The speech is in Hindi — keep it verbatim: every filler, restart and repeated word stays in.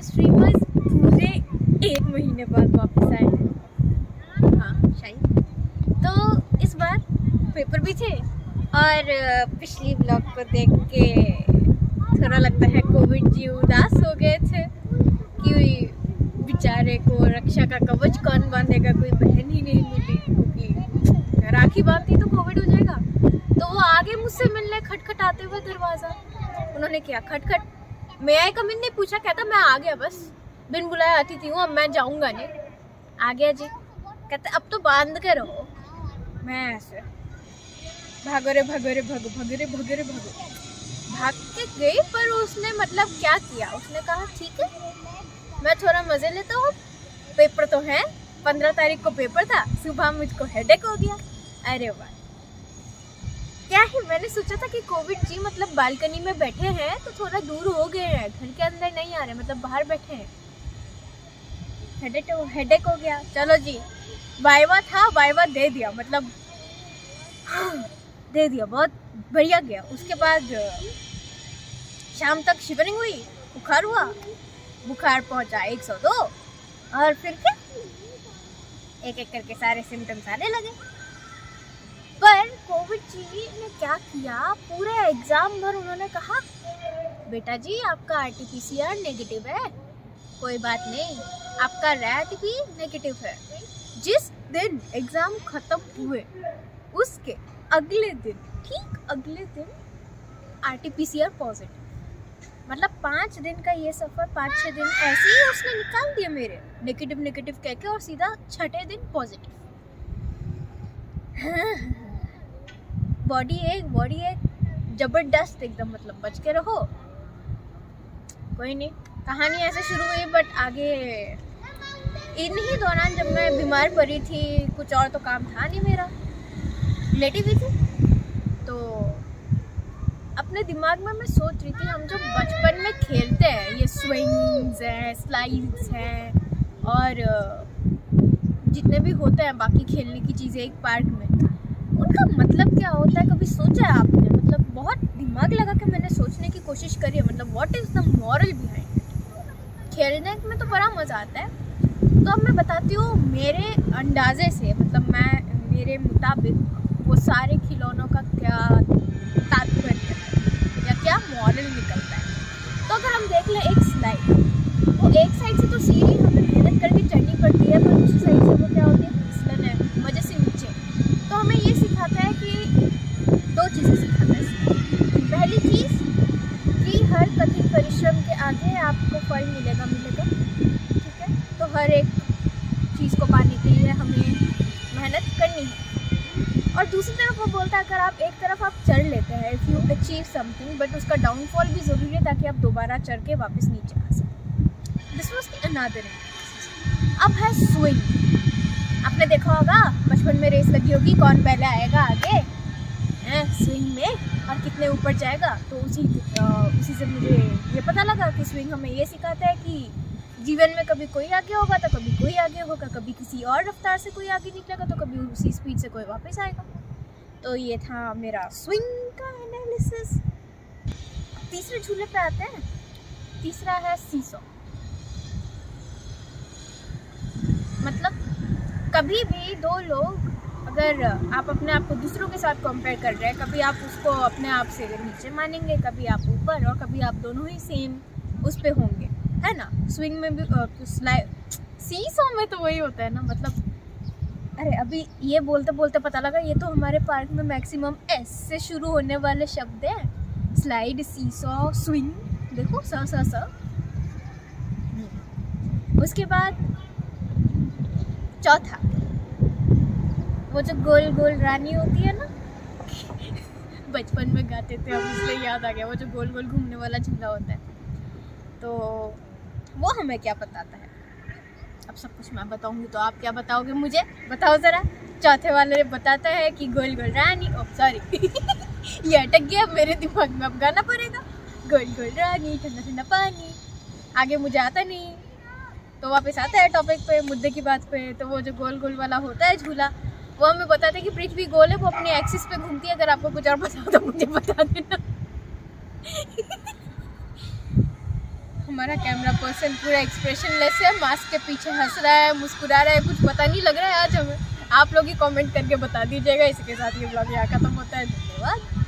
स्ट्रीमर्स पूरे एक महीने बाद वापस आए हैं। हाँ शायद। तो इस बार पेपर भी थे और पिछली ब्लॉग को देख के थोड़ा लगता है कोविड जी उदास हो गए थे कि बेचारे को रक्षा का कवच कौन बांधेगा, कोई बहन ही नहीं मिली, क्योंकि राखी बांधती तो कोविड हो जाएगा। तो वो आगे मुझसे मिलने खटखटाते हुए दरवाज़ा, उन्होंने किया खटखट, मैं आई कम इन नहीं पूछा, कहता मैं आ गया, बस बिन बुलाए आती थी हूँ, अब मैं जाऊँगा नहीं। आ गया जी, कहते अब तो बांध के रहो। मैं ऐसे भागो रे भागो रे भागो भागो रे भागो रे भागो भाग के गई, पर उसने मतलब क्या किया, उसने कहा ठीक है मैं थोड़ा मजे लेता हूँ, पेपर तो है, पंद्रह तारीख को पेपर था, सुबह मुझको हेडेक हो गया। अरे वाह, क्या ही मैंने सोचा था कि कोविड जी मतलब बालकनी में बैठे हैं तो थोड़ा दूर हो गए हैं, घर के अंदर नहीं आ रहे, मतलब बाहर बैठे हैं, हेडेक हेडेक हो गया। चलो जी, वाइवा था, वाइवा दे दिया, मतलब दे दिया, बहुत बढ़िया गया। उसके बाद शाम तक शिवरिंग हुई, बुखार हुआ, बुखार पहुंचा एक सौ दो, और फिर क्या एक एक करके सारे सिम्टम्स आने लगे। पर कोविड जी ने क्या किया, पूरे एग्जाम भर उन्होंने कहा बेटा जी आपका R T P C R negative है, कोई बात नहीं, आपका रैट भी नेगेटिव है। जिस दिन एग्जाम खत्म हुए उसके अगले दिन, ठीक अगले दिन R T P C R positive. मतलब पाँच दिन का ये सफ़र, पाँच छः दिन ऐसे ही उसने निकाल दिए मेरे, नेगेटिव नेगेटिव कह के, और सीधा छठे दिन पॉजिटिव। बॉडी एक बॉडी एक जबरदस्त एकदम, मतलब बच के रहो। कोई नहीं, कहानी ऐसे शुरू हुई, बट आगे इन्हीं दौरान जब मैं बीमार पड़ी थी, कुछ और तो काम था नहीं मेरा, लेटी हुई थी, तो अपने दिमाग में मैं सोच रही थी हम जो बचपन में खेलते हैं, ये स्विंग्स हैं, स्लाइड्स हैं, और जितने भी होते हैं बाकी खेलने की चीज़ें एक पार्क में, उनका मतलब क्या होता है, कभी सोचा है आपने? मतलब बहुत दिमाग लगा के मैंने सोचने की कोशिश करी है, मतलब what is the moral behind it. खेलने में तो बड़ा मज़ा आता है। तो अब मैं बताती हूँ मेरे अंदाजे से, मतलब मैं मेरे मुताबिक वो सारे खिलौनों का क्या तात्पर्य है या क्या मॉरल निकलता है। तो अगर हम देख लें एक स्लाइड, वो एक साइड से तो सीढ़ी हमें मेहनत करके चढ़नी पड़ती है, पर दूसरी साइड से वो क्या होती है, फिसलन है, मज़े से नीचे। तो हमें ये सिखाता है कि दो चीज़ें सिखाता है। पहली चीज़ कि हर कठिन परिश्रम के आगे आपको फल मिलेगा मिलेगा ठीक है, तो हर एक चीज़ को पाने के लिए हमें मेहनत करनी है। और दूसरी तरफ वो बोलता है अगर आप एक तरफ आप चढ़ लेते हैं, if you achieve something, but उसका डाउनफॉल भी ज़रूरी है ताकि आप दोबारा चढ़ के वापस नीचे आ सकें। This was the another. अब है स्विंग। आपने देखा होगा बचपन में रेस लगी होगी, कौन पहले आएगा आगे हैं स्विंग में और कितने ऊपर जाएगा। तो उसी आ, उसी से मुझे ये पता लगा कि स्विंग हमें ये सिखाता है कि जीवन में कभी कोई आगे होगा तो कभी कोई आगे होगा, कभी किसी और रफ्तार से कोई आगे निकलेगा तो कभी उसी स्पीड से कोई वापस आएगा। तो ये था मेरा स्विंग का एनालिसिस। तीसरे झूले पे आते हैं। तीसरा है सीसॉ। मतलब कभी भी दो लोग, अगर आप अपने आप को दूसरों के साथ कंपेयर कर रहे हैं, कभी आप उसको अपने आप से नीचे मानेंगे, कभी आप ऊपर, और कभी आप दोनों ही सेम उस पे होंगे, है ना। स्विंग में भी स्लाइड, सीसॉ में तो वही होता है ना। मतलब अरे अभी ये बोलते बोलते पता लगा ये तो हमारे पार्क में मैक्सिमम एस से शुरू होने वाले शब्द हैं। स्लाइड, सीसॉ, स्विंग, देखो स स स। उसके बाद चौथा, वो जो गोल गोल रानी होती है ना, बचपन में गाते थे हम, इसलिए याद आ गया। वो जो गोल गोल घूमने वाला झूला होता है, तो वो हमें क्या बताता है? अब सब कुछ मैं बताऊंगी तो आप क्या बताओगे मुझे? बताओ ज़रा। चौथे वाले बताता है कि गोल गोल रानी, ओ सॉरी ये अटक गया मेरे दिमाग में, अब गाना पड़ेगा। गोल गोल रानी, ठंडा ठंडा पानी। आगे मुझे आता नहीं, तो वापस आता है टॉपिक पे, मुद्दे की बात पे। तो वो जो गोल गोल वाला होता है झूला, वो हमें बताते हैं कि पृथ्वी गोल है, वो अपनी एक्सिस पे घूमती है। अगर आपको कुछ और पता हो तो मुझे बता देना। हमारा कैमरा पर्सन पूरा एक्सप्रेशनलेस है, मास्क के पीछे हंस रहा है, मुस्कुरा रहा है, कुछ पता नहीं लग रहा है आज हमें। आप लोग ही कमेंट करके बता दीजिएगा। इसके साथ ये ब्लॉग यहाँ खत्म होता है। धन्यवाद।